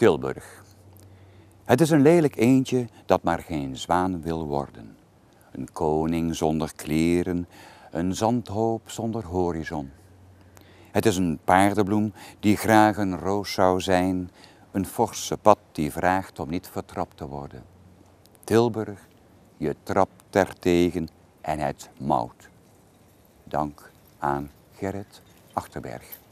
Tilburg. Het is een lelijk eendje dat maar geen zwaan wil worden. Een koning zonder kleren, een zandhoop zonder horizon. Het is een paardenbloem die graag een roos zou zijn, een forse pad die vraagt om niet vertrapt te worden. Tilburg, je trapt ertegen en het mouwt. Dank aan Gerrit Achterberg.